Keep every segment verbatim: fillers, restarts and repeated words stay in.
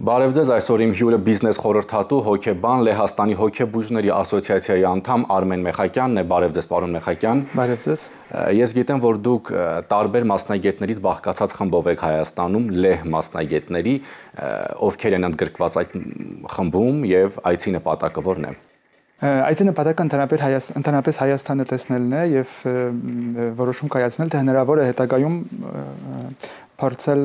Բարև ձեզ, այսօր իմ հյուրը բիզնես խորհրդատու, հոգեբան, Լեհաստանի հոգեբույժների ասոցիացիայի անդամ Արմեն Մեխակյանն է։ Բարև ձեզ, պարոն Մեխակյան։ Բարև ձեզ։ Ես գիտեմ, որ դուք տարբեր մասնագետներից բաղկացած խմբով եք Հայաստանում, լեհ մասնագետների, ովքեր են ընդգրկված այդ խմբում եւ այցի նպատակը որն է։ Այցի նպատակը ընդհանրապես Հայաստանը տեսնելն է եւ որոշում կայացնել, թե հնարավոր է հետագայում փորձել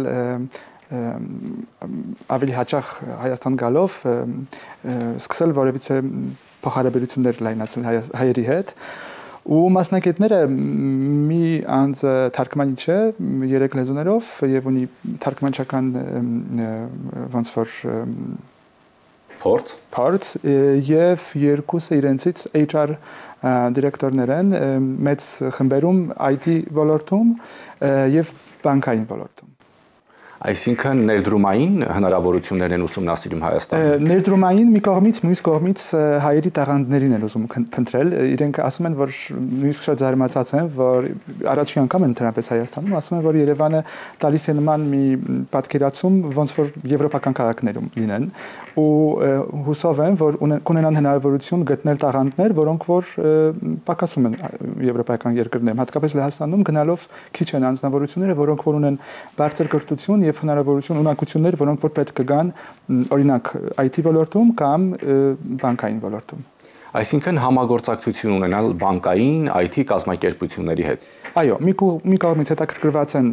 ավելի հաճախ Հայաստան գալով սկսել որևիցե փոխհարաբերություններ լայնացնել հայերի հետ ու մասնակիցները մի անձը թարգմանիչ է երեք լեզուներով եւ ունի թարգմանչական ոնց որ փորձ փորձ եւ երկուսը իրենցից H R դիրեկտորներ են մեծ խմբերում I T ոլորտում եւ բանկային ոլորտում Այսինքն ներդրումային հնարավորություններն են ուսումնասիրում Հայաստանում։ Ներդրումային մի կողմից, մյուս կողմից հայերի տաղանդներին են ուզում փնտրել։ Իրենք ասում են, որ նույնիսկ շատ զարմացած են, որ առաջին անգամ են ընդհանրապես Հայաստանում, ասում են, որ Երևանը տալիս է նման մի պատկերացում, ոնց որ եվրոպական քաղաքներում լինեն, ու հուսով են, որ կունենան հնարավորություն գտնել տաղանդներ, որոնք որ պակասում են եվրոպական երկրներում, հատկապես Լեհաստանում գնալով քիչ են անձնավորությունները, որոնք որ ունեն բարձր կրթություն եւ հնարավորություն ունակություններ, որոնք որ պետք կգան օրինակ I T ոլորտում կամ բանկային ոլորտում։ Այսինքն համագործակցություն ունենալ բանկային I T կազմակերպությունների հետ։ Այո, մի մի կողմից հետաքրքրված են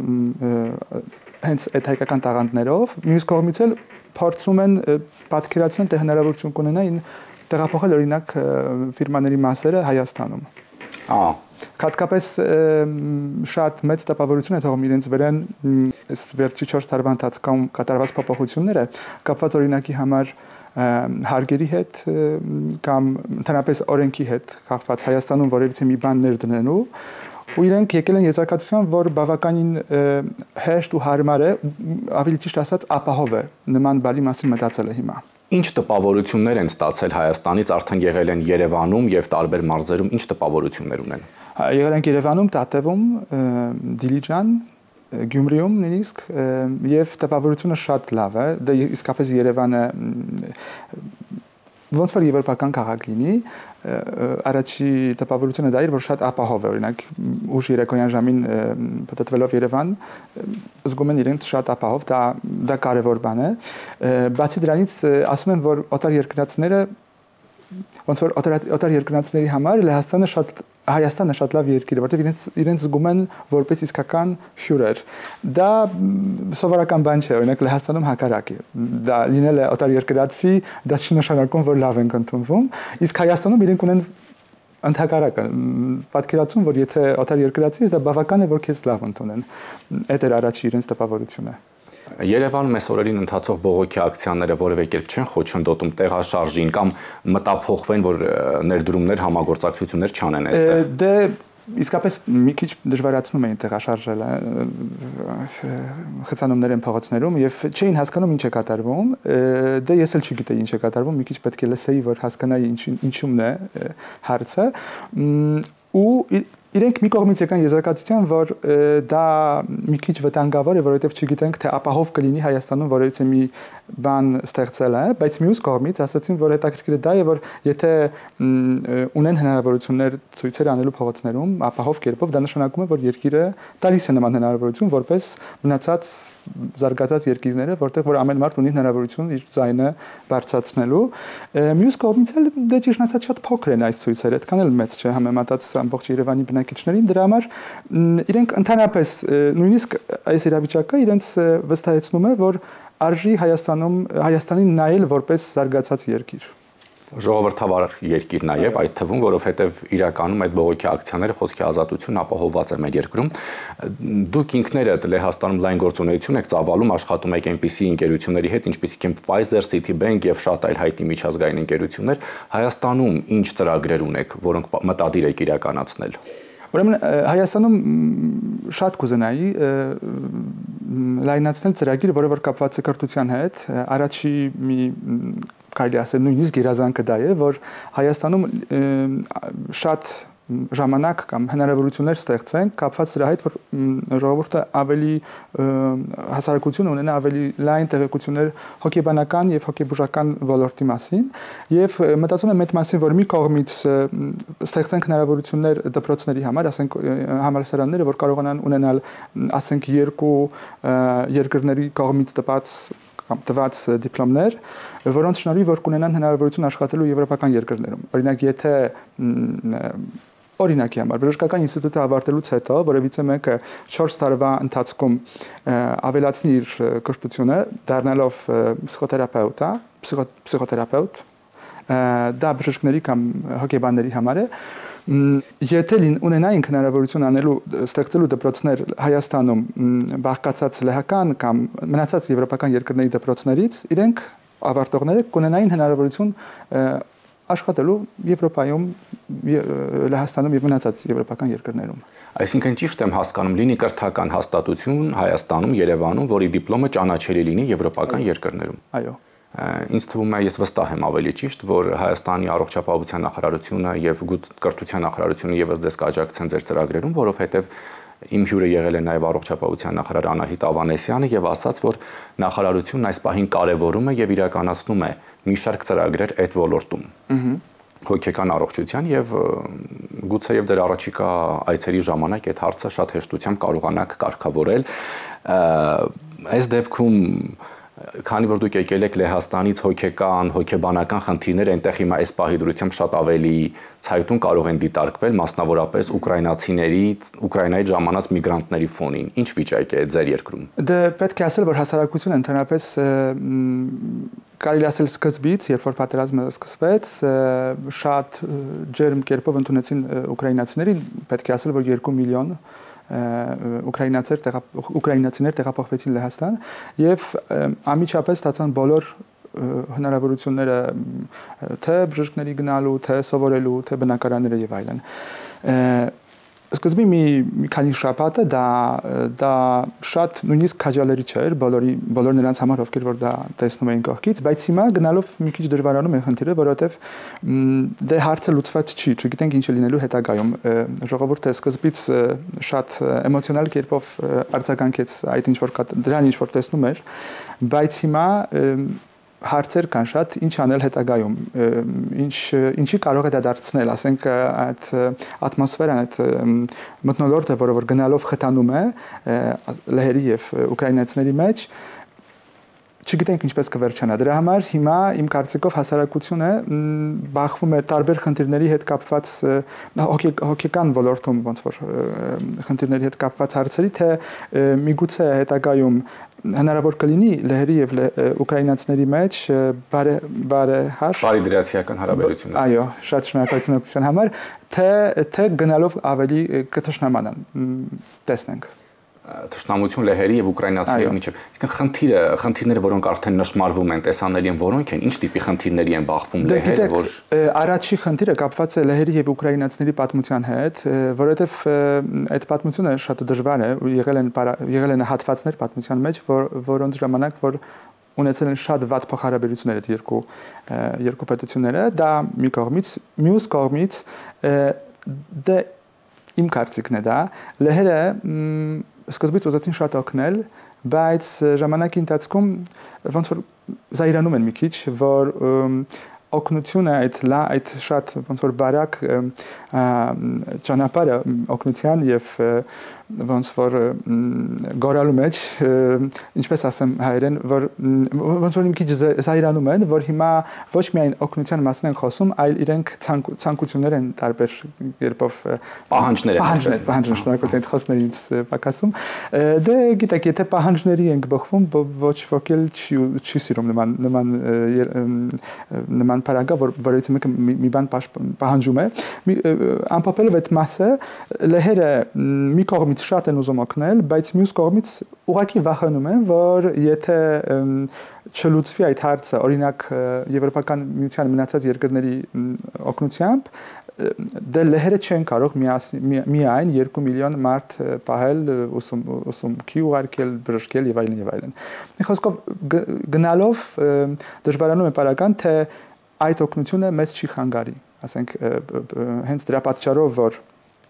հենց այդ հայկական տաղանդներով, մյուս կողմից էլ փորձում են պատկերացնել, թե հնարավորություն կունենային տեղափոխել օրինակ ֆիրմաների մասերը Հայաստանում։ Ահա Հատկապես շատ մեծ տպավորություն է թողում իրենց վրան այս վերջի չորս տարվա ընթացքում կատարված փոփոխությունները կապված օրինակի համար հարգերի հետ կամ ընդհանրապես օրենքի հետ կապված Հայաստանում որևիցե մի բան ներդնելու ու իրենք եկել են եզրակացության, որ բավականին հեշտ ու հարմար է, ավելի ճիշտ ասած ապահով է նման բալի մասին մտածելը հիմա։ Ինչ տպավորություններ են ստացել Հայաստանից, արդեն եղել են Երևանում եւ տարբեր մարզերում, ինչ տպավորություններ ունեն։ Եղել ենք Երևանում, Տատևում, Դիլիջան, Գյումրիում նույնիսկ եւ տպավորությունը շատ լավ է։ Դա իսկապես Երևանը ոնց որ եվրոպական քաղաք լինի, առաջի տպավորությունը դա էր, որ շատ ապահով է, օրինակ ուշ երեկոյան ժամին պատտվելով Երևան, զգում են իրենց շատ ապահով, դա դա կարևոր բան է։ Բացի դրանից ասում են, որ օտար երկրացիները ոնց որ օտար երկրացիների համար Լեհաստանը շատ Հայաստանը շատ լավ երկիր է, որտեղ իրենց իրենց զգում են որպես իսկական հյուրեր։ Դա սովորական բան չէ, օրինակ Լեհաստանում հակառակ է։ Դա լինել է օտար երկրացի, դա չի նշանակում, որ լավ են ընդունվում, իսկ Հայաստանում իրենք ունեն ընդհակառակը պատկերացում, որ եթե օտար երկրացի ես, դա բավական է, որ քեզ լավ ընդունեն։ Այդ էր առաջի իրենց տպավորությունը։ Երևանում այս օրերին ընթացող բողոքի ակցիաները որևէ կերպ չեն խոչընդոտում տեղաշարժին կամ մտափոխվեն, որ ներդրումներ համագործակցություններ չանեն այստեղ։ Դե իսկապես մի քիչ դժվարացնում էին տեղաշարժելը խցանումներ են փողոցներում եւ չէին հասկանում ինչ է կատարվում։ Դե ես էլ չգիտեի ինչ է կատարվում, մի քիչ պետք է լսեի, որ հասկանայի ինչումն է հարցը։ Ու իրենք մի կողմից եկան եզրակացության, որ դա մի քիչ վտանգավոր է, որովհետև չգիտենք, թե ապահով կլինի Հայաստանում որևիցե մի բան ստեղծելը, բայց մյուս կողմից ասացին, որ հետաքրքիրը դա է, որ եթե ունեն հնարավորություններ ցույցեր անելու փողոցներում, ապահով կերպով, դա նշանակում է, որ երկիրը տալիս է նման հնարավորություն, որպես մնացած զարգացած երկիրները, որտեղ որ ամեն մարդ ունի հնարավորություն իր ձայնը բարձրացնելու։ Մյուս կողմից էլ դե ճիշտ ասած շատ փոքր են այս ցույցերը, այդքան էլ մեծ չէ համեմատած ամբողջ Երևանի բնակիչներին, դրա համար իրենք ընդհանրապես նույնիսկ այս իրավիճակը իրենց վստահեցնում է, որ արժի Հայաստանում Հայաստանին նայել որպես զարգացած երկիր։ Ժողովրդավար երկիր նաև այդ թվում, որովհետև իրականում այդ բողոքի ակցիաները խոսքի ազատություն ապահովված է մեր երկրում։ Դուք ինքներդ Լեհաստանում լայն գործունեություն եք ծավալում, աշխատում եք այնպիսի ընկերությունների հետ, ինչպիսիք են Pfizer, Citibank եւ շատ այլ հայտնի միջազգային ընկերություններ։ Հայաստանում ինչ ծրագրեր ունեք, որոնք մտադիր եք իրականացնել։ Ուրեմն Հայաստանում շատ կուզենայի լայնացնել ծրագիր, որը որ կապված է կրթության հետ, առաջի մի կարելի ասել նույնիսկ երազանքը դա է, որ Հայաստանում շատ ժամանակ կամ հնարավորություններ ստեղծենք կապված դրա հետ, որ ժողովուրդը ավելի հասարակություն ունենա ավելի լայն տեղեկություններ հոգեբանական եւ հոգեբուժական ոլորտի մասին եւ մտածում եմ այդ մասին, որ մի կողմից ստեղծենք հնարավորություններ դպրոցների համար, ասենք համալսարանները, որ կարողանան ունենալ, ասենք երկու երկրների կողմից տված կամ տված դիպլոմներ, որոնց շնորհիվ որ կունենան հնարավորություն աշխատելու եվրոպական երկրներում։ Օրինակ, եթե օրինակի համար բժշկական ինստիտուտը ավարտելուց հետո որևիցե մեկը չորս տարվա ընթացքում ավելացնի իր կրթությունը, դառնալով պսիխոթերապևտ, պսիխոթերապևտ, դա բժիշկների կամ հոգեբանների համար է, եթե ունենայինք հնարավորություն անելու ստեղծելու դպրոցներ Հայաստանում բաղկացած լեհական կամ մնացած եվրոպական երկրների դպրոցներից, իրենք ավարտողները կունենային հնարավորություն աշխատելու Եվրոպայում, Լեհաստանում եւ մնացած եվրոպական երկրներում։ Այսինքն ճիշտ եմ հասկանում, լինի կրթական հաստատություն Հայաստանում, Երևանում, որի դիպլոմը ճանաչելի լինի եվրոպական երկրներում։ Այո։ Ինձ թվում է, ես վստահ եմ ավելի ճիշտ, որ Հայաստանի առողջապահության նախարարությունը եւ կրթության նախարարությունը եւս ձեզ կաջակցեն ձեր ծրագրերում, որովհետեւ իմ հյուրը եղել է նաեւ առողջապահության նախարար Անահիտ Ավանեսյանը եւ ասաց, որ նախարարությունն այս պահին կարևորում է եւ իրականացնում է մի շարք ծրագրեր այդ ոլորտում։ Հոգեկան առողջության եւ գուցե եւ դեր առաջիկա այցերի ժամանակ այդ հարցը շատ հեշտությամբ կարողանաք կարգավորել։ Այս դեպքում քանի որ դուք եկել եք Լեհաստանից, հոգեկան, հոգեբանական խնդիրները այնտեղ հիմա այս պահի դրությամբ շատ ավելի ցայտուն կարող են դիտարկվել, մասնավորապես ուկրաինացիներից, Ուկրաինայից ժամանած միգրանտների ֆոնին։ Ինչ վիճակ է ձեր երկրում։ Դե պետք է ասել, որ հասարակությունը ընդհանրապես կարելի ասել սկզբից, երբ որ պատերազմը սկսվեց, շատ ջերմ կերպով ընդունեցին ուկրաինացիներին, պետք է ասել, որ երկու միլիոն ուկրաինացիներ ուկրաինացիներ տեղափոխվեցին Լեհաստան եւ անմիջապես ստացան բոլոր հնարավորությունները թե բժիշկների գնալու, թե սովորելու, թե բնակարանները եւ այլն։ Սկզբի մի մի քանի շաբաթը դա դա շատ նույնիսկ քաջալերի չէր բոլորի բոլոր նրանց համար, ովքեր որ դա տեսնում էին կողքից, բայց հիմա գնալով մի քիչ դժվարանում է խնդիրը, որովհետև դե հարցը լուծված չի, չգիտենք ինչ է լինելու հետագայում։ Ժողովուրդը սկզբից շատ էմոցիոնալ կերպով արձագանքեց այդ ինչ որ դրան ինչ որ տեսնում էր, բայց հիմա հարցեր կան շատ, ինչ անել հետագայում, ինչ ինչի կարող է դա դարձնել, ասենք այդ ատմոսֆերան, այդ մթնոլորտը, որը որ գնալով խթանում է լեհերի եւ ուկրաինացիների մեջ, չգիտենք ինչպես կվերջանա։ Դրա համար հիմա իմ կարծիքով հասարակությունը բախվում է տարբեր խնդիրների հետ կապված հոգեկան ոլորտում ոնց որ խնդիրների հետ կապված հարցերի, թե միգուցե հետագայում հնարավոր կլինի լեհերի եւ ուկրաինացիների մեջ բարեհաշտ բարիդրացիական հարաբերություններ։ Այո, շատ շնորհակալություն օգնության համար, թե թե գնալով ավելի կթշնամանան, տեսնենք։ Թշնամություն լեհերի եւ ուկրաինացիների միջեւ։ Իսկ խնդիրը, խնդիրները, որոնք արդեն նշмарվում են, տեսանելի են, որոնք են, ինչ տիպի խնդիրների են բախվում լեհերը, որ առաջի խնդիրը կապված է լեհերի եւ ուկրաինացիների պատմության հետ, որովհետեւ այդ պատմությունը շատ դժվար է, եղել են եղել են հատվածներ պատմության մեջ, որ որոնց ժամանակ որ ունեցել են շատ վատ փոխհարաբերություններ այդ երկու երկու պետությունները, դա մի կողմից, մյուս կողմից դե իմ կարծիքն է դա, լեհերը սկզբից ուզեցին շատ օգնել, բայց ժամանակի ընթացքում ոնց որ զայրանում են մի քիչ, որ օգնությունը այդ լա այդ շատ ոնց որ բարակ ճանապարհը օգնության եւ ոնց որ գորալու մեջ, ինչպես ասեմ հայերեն, որ ոնց որ մի քիչ զայրանում են, որ հիմա ոչ միայն օգնության մասին են խոսում, այլ իրենք ցանկություններ են տարբեր երբով պահանջներ են պահանջներ շնորհակալություն խոսքներից պակասում։ Դե գիտեք, եթե պահանջների ենք բխվում, ոչ ոք էլ չի սիրում նման նման նման парага, որից մեկը մի բան պահանջում է։ Ամփոփելով այդ մասը, լեհերը մի կողմից շատ են ուզում օգնել, բայց մյուս կողմից ուղղակի վախենում են, որ եթե չլուծվի այդ հարցը, օրինակ Եվրոպական միության մնացած երկրների օգնությամբ, դե լեհերը չեն կարող միայն երկու միլիոն մարդ պահել, ուսումքի ուղարկել, բժշկել եւ այլն եւ այլն։ Մի խոսքով գնալով դժվարանում է պարագան, թե այդ օգնությունը մեծ չի խանգարի։ ասենք հենց դրա պատճառով որ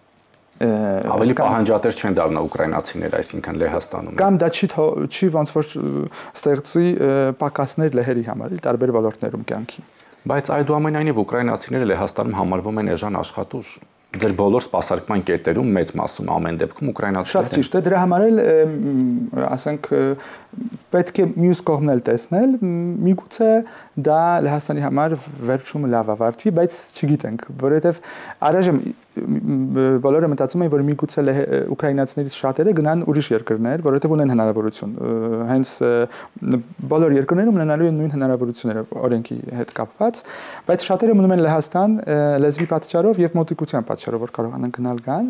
ավելի պահանջատեր չեն դառնա ուկրաինացիները, այսինքն Լեհաստանում։ Կամ դա չի չի ոնց որ ստեղծի պակասներ լեհերի համար, տարբեր ոլորտներում կյանքի։ Բայց այդուամենայնիվ ուկրաինացիները Լեհաստանում համարվում են էժան աշխատուժ։ Ձեր բոլոր սպասարկման կետերում մեծ մասում ամեն դեպքում ուկրաինացիներ։ Շատ ճիշտ է, դրա համար էլ ասենք պետք է մյուս կողմն էլ տեսնել, միգուցե դա Լեհաստանի համար վերջում լավ ավարտվի, բայց չգիտենք, որովհետև առայժմ բոլորը մտածում են, որ միգուցե ուկրաինացիներից շատերը գնան ուրիշ երկրներ, որովհետև ունեն հնարավորություն։ Հենց բոլոր երկրներում ունենալու են նույն հնարավորությունները օրենքի հետ կապված, բայց շատերը մնում են Լեհաստան լեզվի պատճառով եւ մոտիկության պատճառով, որ կարողանան գնալ գան,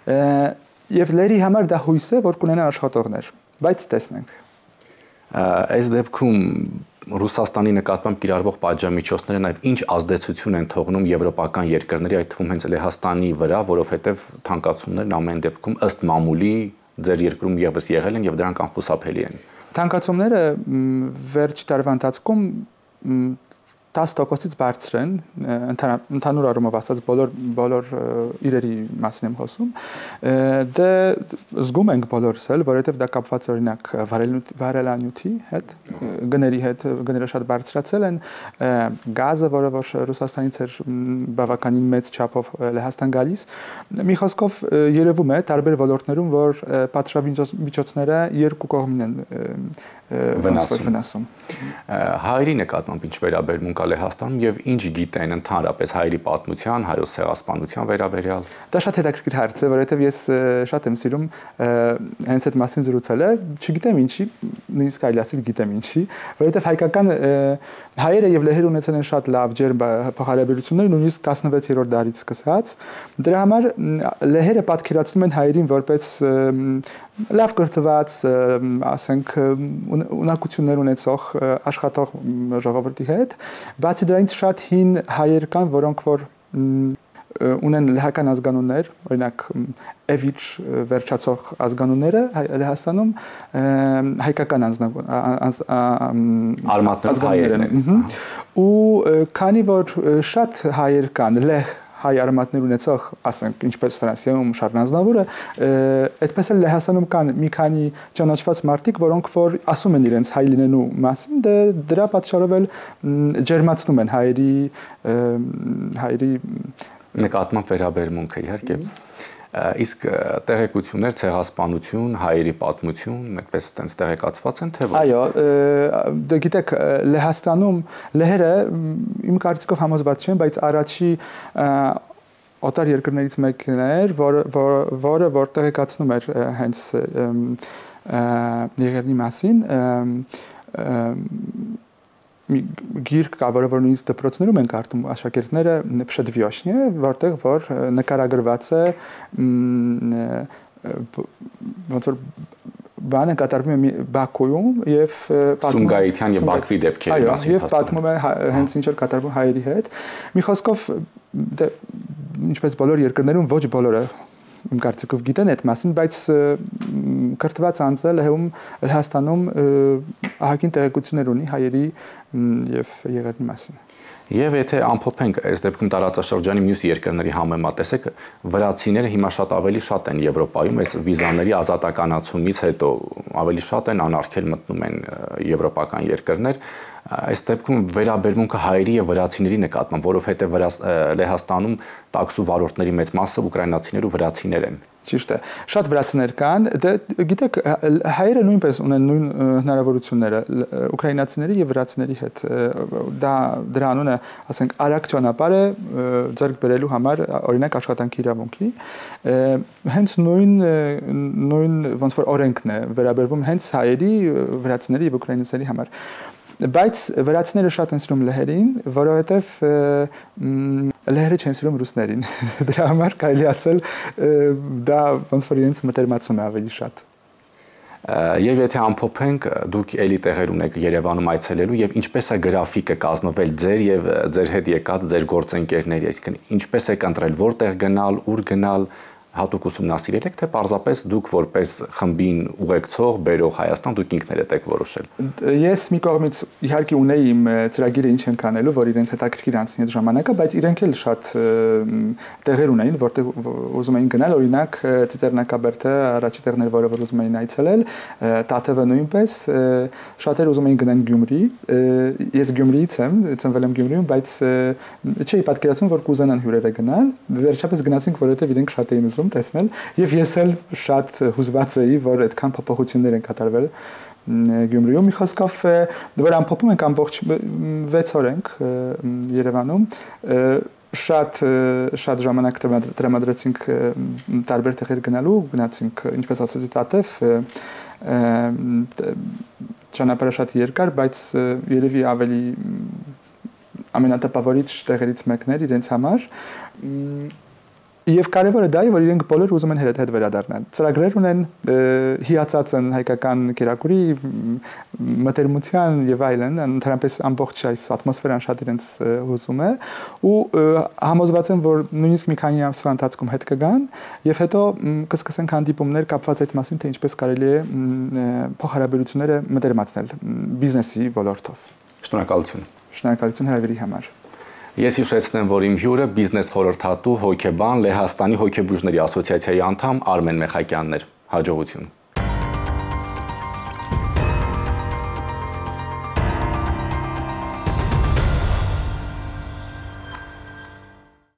եւ լերի համար դա հույս է, որ կունենան աշխատողներ, բայց տեսնենք։ Այս դեպքում Ռուսաստանի նկատմամբ կիրառվող պատժամիջոցները նաև ինչ ազդեցություն են թողնում եվրոպական երկրների, այդ թվում հենց Լեհաստանի վրա, որովհետև թանկացումներն ամեն դեպքում ըստ մամուլի ձեր երկրում եւս եղել են եւ դրանք անխուսափելի են։ Թանկացումները վերջ տարվա ընթացքում տասը տոկոսից բարձր են, ընդհանուր առումով ասած բոլոր բոլոր իրերի մասին եմ խոսում, դե զգում ենք բոլորս էլ, որովհետև դա կապված օրինակ վարելանյութի հետ, գների հետ, գները շատ բարձրացել են, գազը, որը որ Ռուսաստանից էր բավականին մեծ չափով Լեհաստան գալիս, մի խոսքով երևում է տարբեր ոլորտներում, որ պատժամիջոցները երկու կողմին են վնասում։ Հայերի նկատմամբ ինչ վերաբերմունք կա Լեհաստանում եւ ինչ գիտեն ընդհանրապես հայերի պատմության, հայոց ցեղասպանության վերաբերյալ։ Դա շատ հետաքրքիր հարց է, որովհետեւ ես շատ եմ սիրում հենց այդ մասին զրուցելը, չգիտեմ ինչի, նույնիսկ այլ ասել գիտեմ ինչի, որովհետեւ հայկական հայերը եւ լեհերը ունեցել են շատ լավ ջերմ փոխհարաբերություններ, նույնիսկ տասնվեցերորդ դարից սկսած։ Դրա համար լեհերը պատկերացնում են հայերին որպես լավ կրթված, ասենք ունակություններ ունեցող աշխատող ժողովրդի հետ, բացի դրանից շատ հին հայեր կան, որոնք որ ունեն լեհական ազգանուններ, օրինակ Էվիչ վերջացող ազգանունները Լեհաստանում հայկական ազգանուններ են։ Ու քանի որ շատ հայեր կան լեհ հայ արմատներ ունեցող, ասենք, ինչպես Ֆրանսիայում Շարլ Ազնավուրը, այդպես էլ Լեհաստանում կան մի քանի ճանաչված մարդիկ, որոնք որ ասում են իրենց հայ լինելու մասին, դրա պատճառով էլ ջերմացնում են հայերի հայերի նկատմամբ վերաբերմունքը, իհարկե։ Իսկ տեղեկություններ, ցեղասպանություն, հայերի պատմություն, այդպես տենց տեղեկացված են թե ոչ։ Այո, դե գիտեք, Լեհաստանում լեհերը իմ կարծիքով համոզված չեն, բայց առաջի օտար երկրներից մեկն էր, որը որ տեղեկացնում էր հենց եղերնի մասին, գիրք կա, որը որ նույնիսկ դպրոցներում են կարդում աշակերտները Փշեդվյոշնի, որտեղ որ նկարագրված է ոնց որ բանը կատարվում է Բաքուում եւ Սումգայիթյան եւ Բաքվի դեպքերի մասին եւ պատմում է հենց ինչ որ կատարվում հայերի հետ։ Մի խոսքով ինչպես բոլոր երկրներում ոչ բոլորը իմ կարծիքով գիտեն այդ մասին, բայց կրթված անձը լեհում Լեհաստանում ահագին տեղեկություններ ունի հայերի եւ եղերնի մասին։ Եվ եթե ամփոփենք այս դեպքում տարածաշրջանի մյուս երկրների համեմատ, տեսեք, վրացիները հիմա շատ ավելի շատ են Եվրոպայում, այս վիզաների ազատականացումից հետո ավելի շատ են անարգել մտնում են եվրոպական երկրներ։ Այս դեպքում վերաբերմունքը հայերի եւ վրացիների նկատմամբ, որովհետեւ Լեհաստանում տաքսու վարորդների մեծ մասը ուկրաինացիներ ու վրացիներ են։ Ճիշտ է։ Շատ վրացիներ կան, դե գիտեք, հայերը նույնպես ունեն նույն հնարավորությունները ուկրաինացիների եւ վրացիների հետ։ Դա դրա անունը, ասենք, արագ ճանապարհ է ձեռք բերելու համար, օրինակ աշխատանքի իրավունքի։ Հենց նույն նույն ոնց որ օրենքն է վերաբերվում հենց հայերի, վրացիների եւ ուկրաինացիների համար։ Բայց վրացիները շատ են սիրում լեհերին, որովհետև լեհերը չեն սիրում ռուսներին։ Դրա համար կարելի ասել դա ոնց որ իրենց մտերմացում է ավելի շատ։ Եվ եթե ամփոփենք, դուք էլի տեղեր ունեք Երևանում այցելելու եւ ինչպես է գրաֆիկը կազմվել ձեր եւ ձեր հետ եկած ձեր գործընկերների, այսինքն ինչպես եք ընտրել, որտեղ գնալ, ուր գնալ, հատուկ ուսումնասիրել եք, թե պարզապես դուք որպես խմբին ուղեկցող, բերող Հայաստան դուք ինքներդ եք որոշել։ Ես մի կողմից իհարկե ունեի իմ ծրագիրը ինչ են կանելու, որ իրենց հետաքրքիր անցնի այդ ժամանակը, բայց իրենք էլ շատ տեղեր ունեին, որտեղ ուզում էին գնալ, օրինակ Ծիծեռնակաբերդը առաջի տեղներ, որը որ ուզում էին այցելել, Տաթևը նույնպես, շատեր ուզում էին գնան Գյումրի, ես Գյումրիից եմ, ծնվել եմ Գյումրիում, բայց չէի պատկերացնում, որ կուզենան հյուրերը գնալ, վերջապես գնացինք, որովհետև իրենք շատ էին ուզում տեսնել, եւ ես էլ շատ հուզված էի, որ այդքան փոփոխություններ են կատարվել Գյումրիում։ Մի խոսքով, որ ամփոփում ենք ամբողջ վեց օր ենք Երևանում, շատ շատ ժամանակ տրամադրեցինք տարբեր տեղեր գնալու, գնացինք, ինչպես ասացի, Տաթև, ճանապարհը շատ երկար, բայց երևի ավելի ամենատպավորիչ տեղերից մեկն էր իրենց համար։ Եվ կարևորը դա է, որ իրենք բոլորը ուզում են հետ-հետ վերադառնալ։ Ծրագրեր ունեն, հիացած են հայկական կերակուրի, մտերմության եւ այլն, ընդհանրապես ամբողջ այս ատմոսֆերան շատ իրենց հուզում է ու համոզված եմ, որ նույնիսկ մի քանի ամսվա ընթացքում հետ կգան եւ հետո կսկսենք հանդիպումներ կապված այդ մասին, թե ինչպես կարելի է փոխհարաբերությունները մտերմացնել բիզնեսի ոլորտով։ Շնորհակալություն։ Շնորհակալություն հրավերի համար։ Ես հիշեցնեմ, որ իմ հյուրը բիզնես խորհրդատու հոգեբան Լեհաստանի հոգեբույժների ասոցիացիայի անդամ Արմեն Մեխակյանն էր։ Հաջողություն։